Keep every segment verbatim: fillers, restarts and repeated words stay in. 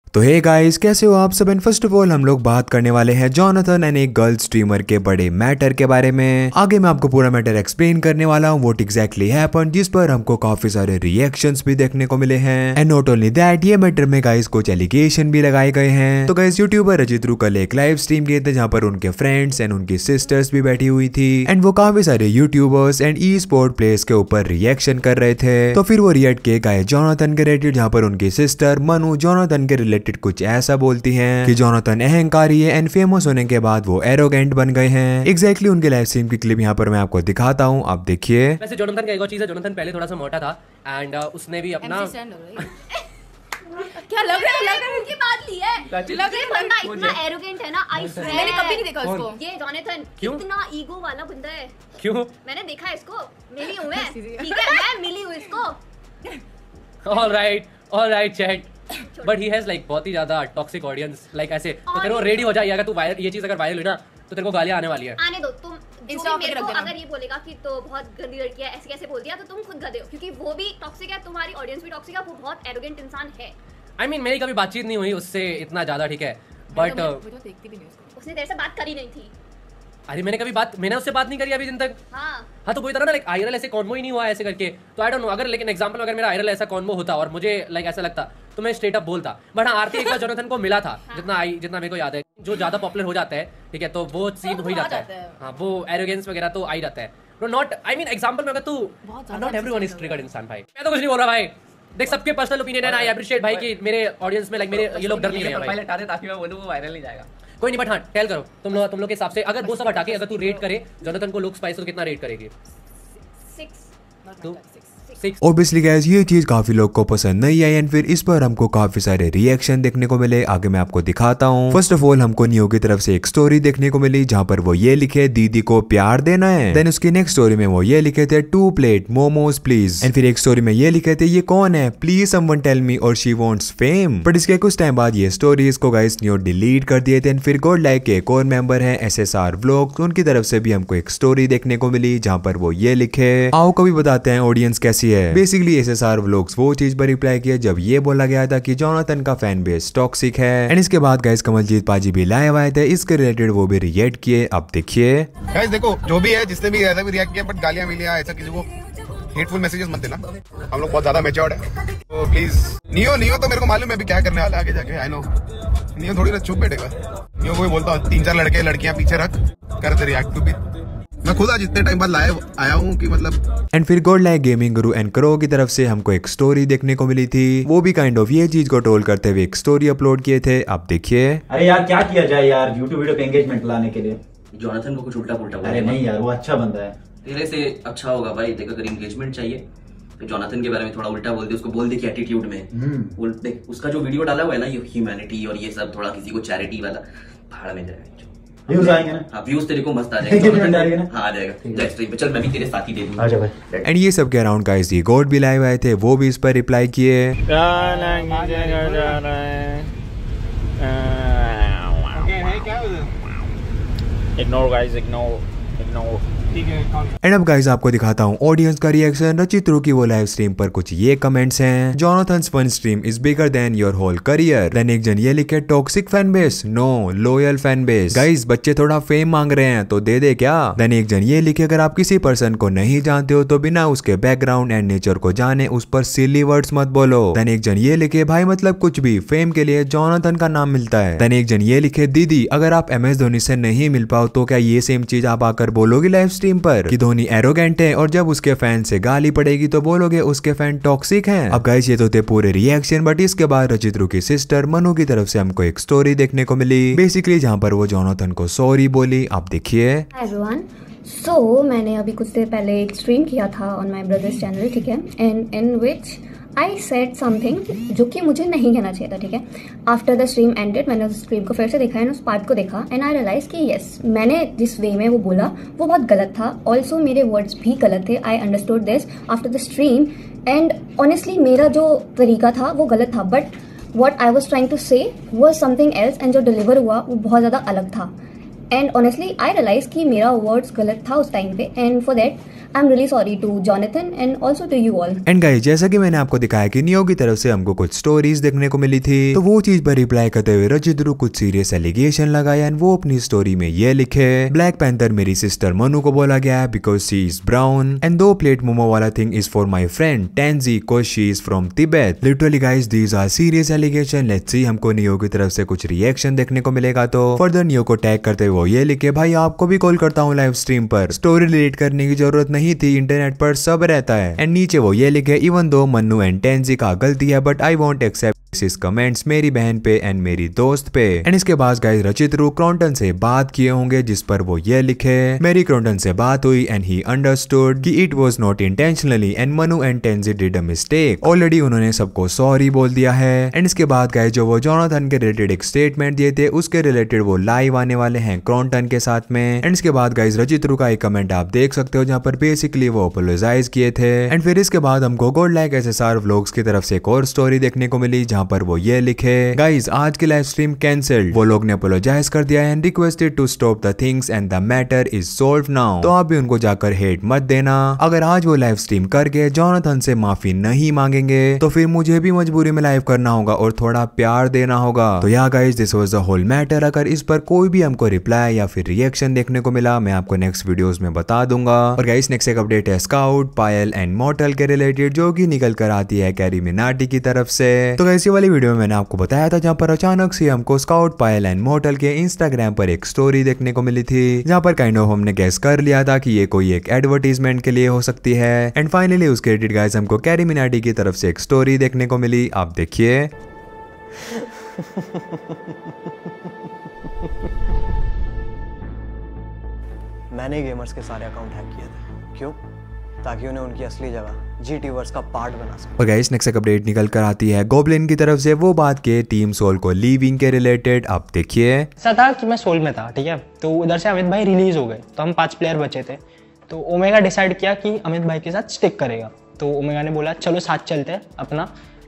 तो hey guys, कैसे हो आप सब। एंड फर्स्ट ऑफ ऑल हम लोग बात करने वाले हैं जोनाथन एंड एक गर्ल स्ट्रीमर के बड़े मैटर के बारे में। आगे मैं आपको पूरा मैटर एक्सप्लेन करने वाला हूँ, व्हाट एग्जैक्टली हैपेंड, जिस पर हमको काफी सारे रिएक्शंस भी देखने को मिले हैं। एंड नॉट ओनली दैट, ये मैटर में गाइस कुछ एलिगेशन भी लगाए गए हैं। तो गाइस यूट्यूबर रजित रू कल एक लाइव स्ट्रीम किए थे जहाँ पर उनके फ्रेंड्स एंड उनकी सिस्टर्स भी बैठी हुई थी एंड वो काफी सारे YouTubers and e sport players के ऊपर रिएक्शन कर रहे थे। तो फिर वो रिएक्ट किए गाइस जोनाथन के रिलेटेड, जहाँ पर उनकी सिस्टर मनु जोनाथन के रिलेटेड कुछ ऐसा बोलती हैं कि जोनाथन अहंकारी है एंड फेमस होने के बाद वो एरोगेंट बन गए हैं। एग्जैक्टली exactly उनके लाइव स्ट्रीम की क्लिप यहाँ पर मैं आपको दिखाता हूँ, आप देखिए। वैसे जोनाथन का एक और चीज है, जोनाथन पहले थोड़ा सा मोटा था एंड uh, उसने भी अपना क्या लग रहा है लग रहा है उनकी बात ली है। लग रहा है बंदा इतना एरोगेंट है ना, आई स्वेयर मैंने कभी नहीं देखा उसको। ये जोनाथन कितना ईगो वाला बंदा है। क्यों? मैंने देखा है इसको, मिली हूं मैं, ठीक है मैं मिली हूं इसको। Alright alright chat, but he has like बहुत ही ज्यादा टॉक्सिक ऑडियंस। लाइक ऐसे तो तेरे को रेडी हो जाए, अगर तू वायरल ये चीज अगर वायरल हुई ना तो तेरे को गालियां आने वाली है। आने दो तुम। जो मेरे को अगर ये बोलेगा कि तो बहुत गंदी लड़की है ऐसे कैसे बोल दिया, तो तुम खुद गधे हो, क्योंकि वो भी टॉक्सिक है, तुम्हारी ऑडियंस भी टॉक्सिक है, वो बहुत एरोगेंट इंसान है। आई I मीन mean, मेरी कभी बातचीत नहीं हुई उससे इतना ज्यादा, ठीक है, बट उसने तेरे से बात करी नहीं थी। अरे मैंने कभी बात मैंने उससे बात नहीं करी अभी दिन तक। हाँ हाँ तो वही तरह ना, लाइक आयरल ऐसे कॉन्वो ही नहीं हुआ ऐसे करके, तो आई डोंट नो। अगर लेकिन एग्जांपल अगर मेरा आयरल ऐसा कॉन्वो होता और मुझे लाइक ऐसा लगता तो मैं स्ट्रेट अप बोलता। बट हाँ आरती एक बार जोनाथन को मिला था, जितना आई जितना मेरे को याद है, जो ज्यादा पॉपुलर हो जाता है, ठीक है, तो वो सीन हो ही जाता है। हाँ वो एरोगेंस वगैरह तो आ ही जाता है। No not I mean example में अगर तू नॉट एवरीवन इज ट्रिगर्ड इंसान भाई, मैं तो कुछ नहीं बोल रहा भाई। देख सबके पर्सनल ओपिनियन है, आई अप्रिशिएट भाई कि मेरे ऑडियंस में लाइक मेरे ये लोग डर नहीं रहे हैं भाई। हटा दे ताकि मैं बोलूं वो वायरल नहीं जाएगा। कोई नहीं, बट हाँ टेल करो तुम लोग तुम लोग के हिसाब से, अगर वो सब हटा के अगर तू रेट करे जोनाथन को लुक स्पाइस तो कितना रेट करेगी? ऑब्वियसली गाइस ये चीज काफी लोग को पसंद नहीं आई एंड फिर इस पर हमको काफी सारे रिएक्शन देखने को मिले। आगे मैं आपको दिखाता हूँ। फर्स्ट ऑफ ऑल हमको नियो की तरफ से एक स्टोरी देखने को मिली जहाँ पर वो ये लिखे दीदी को प्यार देना है। देन उसकी नेक्स्ट स्टोरी में वो ये लिखे थे two plate momos please. And फिर एक स्टोरी में ये लिखे थे ये कौन है प्लीज समवन टेल मी और शी वांट्स फेम। बट इसके कुछ टाइम बाद ये स्टोरीज को गाइस नियो डिलीट कर दिए थे। फिर गॉड लाइक के एक और मेंबर है एस एस आर व्लॉग्स, उनकी तरफ से भी हमको एक स्टोरी देखने को मिली जहाँ पर वो ये लिखे आओ कभी बताते हैं ऑडियंस कैसी है। Basically S S R vlogs वो चीज पर रिप्लाई किया जब ये बोला गया था कि जोनाथन का फैन बेस टॉक्सिक है। एंड इसके बाद गाइस कमलजीत पाजी भी लाइव आए थे, इसके रिलेटेड वो भी रिएक्ट किए, अब देखिए। गाइस देखो जो भी है, जिसने भी ऐसा भी रिएक्ट किया, बट गालियां मिलियां ऐसा किसी को हेटफुल मैसेजेस मत देना। हम लोग बहुत ज्यादा मैच्योर्ड है, तो प्लीज नियो नियो तो मेरे को मालूम है अभी क्या करने वाला है आगे जाके। आई नो नियो थोड़ी ना चुप बैठेगा। नियो को भी बोलता हूँ तीन चार लड़के लड़कियां पीछे रख करते रिएक्ट टू भी। मैं खुद आज इतने टाइम बाद लाइव आया हूँ कि मतलब। एंड फिर Godlike gaming guru and करो की तरफ से हमको एक स्टोरी देखने को मिली थी, वो भी काइंड ऑफ ये चीज को टोल करते हुए एक स्टोरी अपलोड किए थे, आप देखिए। अरे यार क्या किया जाए यार यूट्यूब वीडियो पे एंगेजमेंट लाने के लिए। जोनाथन को कुछ उल्टा पुल्टा बोला। अरे नहीं यार वो अच्छा बंदा है। तेरे से अच्छा होगा भाई। देख अगर एंगेजमेंट चाहिए तो जोनाथन के बारे में थोड़ा उल्टा बोल दे, उसको बोल दे कि एटीट्यूड में बोल दे। उसका जो वीडियो डाला हुआ है ना ये ह्यूमैनिटी और ये सब थोड़ा किसी को चैरिटी वाला, भाड़ में जाएगा। व्यूज आएंगे ना? हाँ व्यूज तेरे को मस्त आ जाएगा। हाँ आ जाएगा स्ट्रीम पे, चल मैं भी तेरे साथ ही दे दूंगा। आजा भाई। एंड ये सब के अराउंड गाइस ये गॉड भी लाइव आए थे, वो भी इस पर रिप्लाई किए। Ignore guys, ignore ignore. And अब गाइस आपको दिखाता हूँ ऑडियंस का रिएक्शन रचित रू की वो लाइव स्ट्रीम पर। कुछ ये कमेंट्स हैं, Jonathan's fun stream is bigger than your whole career. Then एक जन ये लिखे toxic fan base, no loyal fan base. Guys बच्चे थोड़ा फेम मांग रहे हैं तो दे दे क्या। देन एक जन ये लिखे अगर आप किसी पर्सन को नहीं जानते हो तो बिना उसके बैकग्राउंड एंड नेचर को जाने उस पर सिली वर्ड्स मत बोलो। देन एक जन ये लिखे भाई मतलब कुछ भी फेम के लिए जोनाथन का नाम मिलता है। देन एक जन ये लिखे दीदी अगर आप एम एस धोनी से नहीं मिल पाओ तो क्या ये सेम चीज आप आकर बोलोगे लाइव स्ट्रीम पर कि धोनी एरोगेंट है, और जब उसके फैन से गाली पड़ेगी तो बोलोगे उसके फैन टॉक्सिक हैं। अब गाइस ये तो थे पूरे रिएक्शन, बट इसके बाद रचित रू की सिस्टर मनु की तरफ से हमको एक स्टोरी देखने को मिली बेसिकली जहाँ पर वो जोनाथन को सॉरी बोली, आप देखिए। एवरीवन सो मैंने अभी कुछ देर पहले एक स्ट्रीम किया था ऑन माय ब्रदर्स चैनल, ठीक है, and in which I said something जो कि मुझे नहीं कहना चाहिए था, ठीक है। आफ्टर द स्ट्रीम एंडेड मैंने उस स्ट्रीम को फिर से देखा एंड उस पार्ट को देखा एंड आई रियलाइज कि यस मैंने जिस वे में वो बोला वो बहुत गलत था। ऑल्सो मेरे वर्ड्स भी गलत थे। I understood this after the stream and honestly मेरा जो तरीका था वो गलत था, but what I was trying to say was something else and जो डिलीवर हुआ वो बहुत ज़्यादा अलग था। एंड ऑनेस्टली आई रियलाइज कि मेरा वर्ड्स गलत था उस टाइम पे and for that I am really sorry to Jonathan and also to you all. And guys जैसा कि मैंने आपको दिखाया कि नियो की तरफ से हमको कुछ स्टोरीज देखने को मिली थी, तो वो चीज पर रिप्लाई करते हुए रचित रू कुछ सीरियस एलिगेशन लगाया एंड वो अपनी स्टोरी में ये लिखे, ब्लैक पैंथर मेरी सिस्टर मनु को बोला गया है because she is brown and दो प्लेट मोमो वाला thing is for my friend Tenzi because she is from Tibet. Literally guys these are serious allegation. Let's see हमको नियो की तरफ से कुछ रिएक्शन देखने को मिलेगा। तो फर्दर नियो को टैग करते हुए वो ये लिखे, भाई आपको भी कॉल करता हूँ लाइव स्ट्रीम पर, स्टोरी डिलीट करने की जरूरत नहीं थी, इंटरनेट पर सब रहता है। एंड नीचे वो ये लिखे, even though Mannu and tangy का गलती है बट आई वॉन्ट एक्सेप्ट इस कमेंट्स मेरी बहन पे एंड मेरी दोस्त पे। एंड इसके बाद गाइस रचित रू क्रॉन्टन से बात किए होंगे जिस पर वो ये लिखे, मेरी क्रॉन्टन से बात हुई एंड ही अंडरस्टूड कि it was not intentionally and Manu and Tenzi did a mistake. Already उन्होंने सबको सॉरी बोल दिया है। एंड इसके बाद गाइस जो वो जॉनथन के रिलेटेड एक स्टेटमेंट दिए थे उसके रिलेटेड वो लाइव आने वाले हैं क्रॉन्टन के साथ में। एंड इसके बाद गाइस रचित रू का एक कमेंट आप देख सकते हो जहाँ पर बेसिकली वो अपोलोजाइज किए थे। एंड फिर इसके बाद हमको गोल्ड लाइक एसएसआर व्लॉग्स की तरफ से एक और स्टोरी देखने को मिली जहाँ पर वो ये लिखे, गाइस आज की लाइव स्ट्रीम कैंसिल्ड, वो लोग ने अपोलोजाइज कर दिया and requested to stop the things and the matter is solve now. तो आप भी उनको जाकर हेट मत देना। अगर आज वो लाइव स्ट्रीम करके जॉनथन से माफी नहीं मांगेंगे तो फिर मुझे भी मजबूरी में लाइव करना होगा और थोड़ा प्यार देना होगा। तो yeah guys this was the whole matter. अगर इस पर कोई भी हमको रिप्लाई या फिर रिएक्शन देखने को मिला मैं आपको नेक्स्ट वीडियोस में बता दूंगा। और गाइस नेक्स्ट एक अपडेट है स्काउट, पायल एंड मॉर्टल के रिलेटेड जो कि निकल कर आती है कैरी मिनाटी की तरफ से। तो गाइस ये वाली वीडियो में मैंने आपको बताया था जहाँ पर अचानक से हमको स्काउट, पायल एंड मॉर्टल के इंस्टाग्राम पर एक स्टोरी देखने को मिली थी जहाँ पर काइंड ऑफ हमने गेस कर लिया था कि ये कोई एक एडवर्टीजमेंट के लिए हो सकती है। एंड फाइनली उसके क्रेडिट गाइस हमको कैरी मिनाटी की तरफ से एक स्टोरी देखने को मिली, आप देखिए। मैंने गेमर्स के सारे अकाउंट हैक किए थे, क्यों? ताकि उन्हें उनकी असली जगह जीटीवर्स का पार्ट बना सके। और गाइस नेक्स्ट अपडेट निकल कर आती है गोब्लिन की तरफ से, वो बात के टीम सोल को लीविंग के रिलेटेड, आप देखिए। ऐसा था कि मैं सोल में था, ठीक है, तो उधर से अमित भाई रिलीज हो गए तो हम पांच प्लेयर बचे थे। तो ओमेगा डिसाइड किया कि अमित भाई के साथ स्टिक करेगा। तो ओमेगा ने बोला चलो साथ चलते हैं अपना।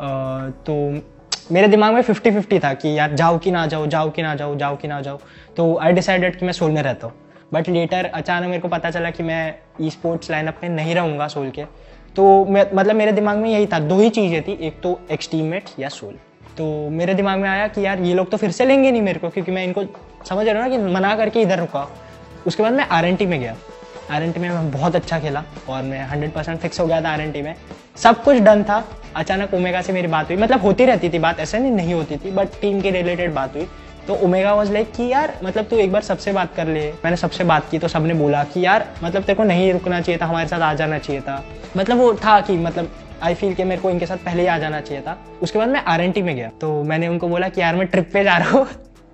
आ, तो मेरे दिमाग में फिफ्टी फिफ्टी था कि यार जाओ कि ना जाओ, जाओ कि ना जाओ, जाओ कि ना जाओ। तो आई डिसाइडेड कि मैं सोल में रहता हूँ। बट लेटर अचानक मेरे को पता चला कि मैं ई स्पोर्ट्स लाइनअप में नहीं रहूँगा सोल के। तो मैं मतलब मेरे दिमाग में यही था, दो ही चीज़ें थी, एक तो एक्स टीममेट्स या सोल। तो मेरे दिमाग में आया कि यार ये लोग तो फिर से लेंगे नहीं मेरे को, क्योंकि मैं इनको समझ रहा हूँ ना कि मना करके इधर रुका। उसके बाद मैं आर एन टी में गया। आर एन टी में मैं बहुत अच्छा खेला और मैं हंड्रेड परसेंट फिक्स हो गया था आर एन टी में, सब कुछ डन था। अचानक ओमेगा से मेरी बात हुई, मतलब होती रहती थी बात, ऐसा नहीं नहीं होती थी, बट टीम के रिलेटेड बात हुई। तो ओमेगा वाज लाइक कि यार मतलब तू एक बार सबसे बात कर ले। मैंने सबसे बात की तो सबने बोला कि यार मतलब तेरे को नहीं रुकना चाहिए था, हमारे साथ आ जाना चाहिए था। मतलब वो था कि मतलब आई फील कि मेरे को इनके साथ पहले ही आ जाना चाहिए था। उसके बाद मैं आर एन टी में गया तो मैंने उनको बोला कि यार मैं ट्रिप पे जा रहा हूँ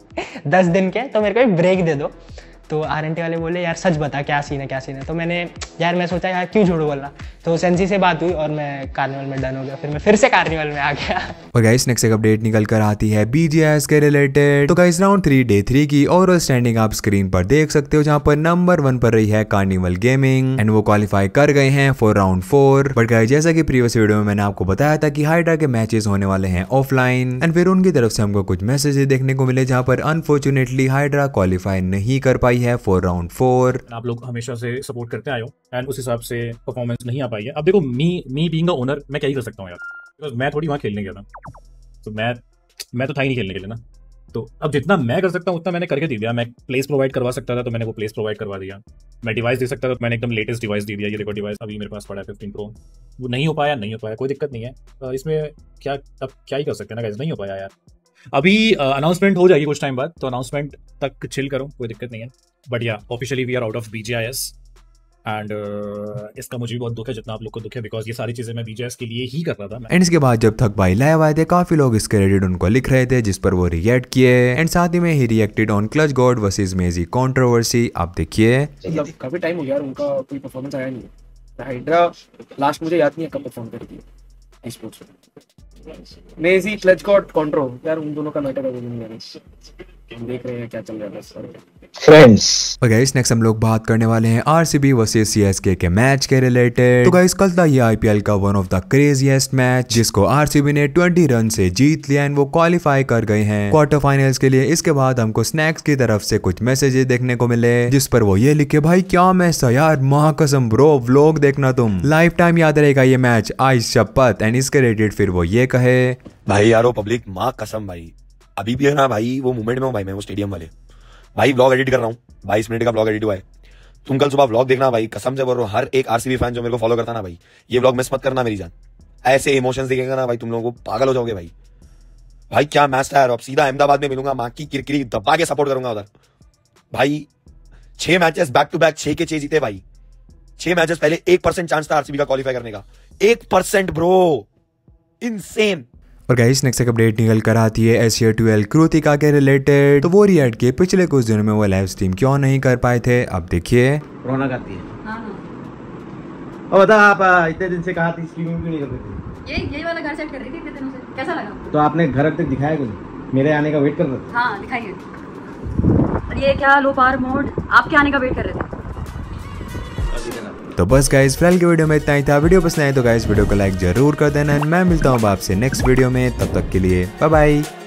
दस दिन के, तो मेरे को एक ब्रेक दे दो। तो आर एन टी वाले बोले यार सच बता क्या सीन है क्या सीन है। तो मैंने यार मैं सोचा यार क्यों झूठ बोलना। तो सेंसी से बात हुई और मैं कार्निवल में डन हो गया, फिर मैं फिर से कार्निवल में आ गया। और गाइस नेक्स्ट एक अपडेट निकल कर आती है बीजीएस के रिलेटेड। तो guys round three day three की ओवरऑल स्टैंडिंग आप स्क्रीन पर देख सकते हो जहां पर नंबर वन पर रही है कार्निवल गेमिंग एंड वो क्वालिफाई कर गए हैं for round four. But guys जैसा कि प्रीवियस वीडियो में मैंने आपको बताया था कि हाइड्रा के मैचेस होने वाले हैं ऑफलाइन एंड फिर उनकी तरफ से हमको कुछ मैसेजेस देखने को मिले जहां पर अनफॉर्चुनेटली हाइड्रा क्वालिफाई नहीं कर पाई है फॉर राउंड फोर। आप लोग हमेशा से सपोर्ट करते आए हो एंड उस हिसाब से परफॉर्मेंस नहीं आ पाई है। अब देखो मी मी बीइंग अ ओनर मैं क्या ही कर सकता हूँ यार, बिकॉज मैं थोड़ी वहाँ खेलने गया था, तो मैं मैं तो था ही नहीं खेलने के लिए ना। तो अब जितना मैं कर सकता हूँ उतना मैंने करके दे दिया। मैं प्लेस प्रोवाइड करवा सकता था तो मैंने वो प्लेस प्रोवाइड करवा दिया। मैं डिवाइस दे सकता था तो मैंने एकदम लेटेस्ट डिवाइस दे दिया। ये देखो डिवाइस अभी मेरे पास पड़ा है फिफ्टीन प्रो। वो नहीं हो पाया नहीं हो पाया कोई दिक्कत नहीं है इसमें, क्या अब क्या ही कर सकते हैं ना गाइस, नहीं हो पाया यार। अभी अनाउंसमेंट uh, हो जाएगी कुछ टाइम बाद, तो अनाउंसमेंट तक चिल करो, कोई दिक्कत नहीं है। But yeah officially we are out of BGIS and इसका मुझे भी बहुत दुख है जितना आप लोग को दुख है, बिकॉज ये सारी चीजें मैं बीजीआईएस के लिए ही कर रहा था। एंड इसके बाद जब थक भाई लाइव आए थे काफी लोग इसके क्रेडिट उनको लिख रहे थे जिस पर वो रिएक्ट किए एंड साथ ही में ही reacted on clutch god versus Mazy controversy, आप देखिए। काफी टाइम हो गया उनका कोई परफॉर्मेंस आया नहीं है। हाइड्रा लास्ट मुझे याद नहीं है कब परफॉर्म करी थी स्पोर्ट्स में। मेजी क्लच गॉड कॉन्ट्रो यार उन दोनों का मैटर है, देख रहे हैं क्या चल रहा है बस। फ्रेंड्स। और गाइस नेक्स्ट हम लोग बात करने वाले हैं आरसीबी वर्सेस सीएसके के मैच के रिलेटेड। तो गाइस कल था ये आईपीएल का one of the craziest match जिसको आरसीबी ने बीस रन से जीत लिया एंड वो क्वालिफाई कर गए हैं क्वार्टर फाइनल्स के लिए। इसके बाद हमको स्नैक्स की तरफ से कुछ मैसेजेस देखने को मिले जिस पर वो ये लिखे, भाई क्या मैच था यार, महाकसम ब्रो, व्लॉग देखना तुम, लाइफ टाइम याद रहेगा ये मैच, आई शपथ। एंड इसके रिलेटेड फिर वो ये कहे, भाई यारो पब्लिक माँ कसम भाई, अभी भी है ना भाई वो मोमेंट में हूँ भाई, मैं वो स्टेडियम वाले भाई व्लॉग एडिट कर रहा हूँ, बाईस मिनट का व्लॉग एडिट हुआ है। तुम कल सुबह व्लॉग देखना भाई, कसम से बोल रहा हूँ, हर एक आरसीबी फैन जो मेरे को फॉलो करता ना भाई, ये व्लॉग मिस मत करना मेरी जान। ऐसे इमोशंस दिखेगा ना भाई, तुम लोगों को पागल हो जाओगे भाई। भाई क्या मैच था यार, अब सीधा अहमदाबाद में मिलूंगा, माँ की किरकिरी दबा के सपोर्ट करूंगा उधर। भाई छह मैचेस बैक टू बैक, छह के छह जीते भाई। छह मैचेस पहले एक परसेंट चांस था आरसीबी का क्वालिफाई करने का, एक परसेंट ब्रो, इनसेन। और गाइस नेक्स्ट एक अपडेट निकल कर आती है एशिया ट्वेल्व कृतिका के रिलेटेड। तो वो रिएक्ट किए पिछले कुछ दिनों में वो लाइव स्ट्रीम क्यों नहीं कर पाए थे, अब देखिए। रोना करती है। हाँ हाँ। और बता आप इतने दिन से कहा थी स्ट्रीमिंग क्यों नहीं कर रही थी? ये यही वाला घर सेट कर रही थी इतने दिनों से, कैसा लगा? तो आपने घर अब तक दिखाया कुछ, मेरे आने का वेट कर रहे थे? हाँ दिखाइए। और ये क्या लो पावर मोड, आपके आने का वेट कर रहे थे। तो बस गाइस फिलहाल की वीडियो में इतना ही था। वीडियो पसंद आए तो गाइस वीडियो को लाइक जरूर कर देना। मैं मिलता हूँ आपसे नेक्स्ट वीडियो में, तब तक के लिए बाय बाय।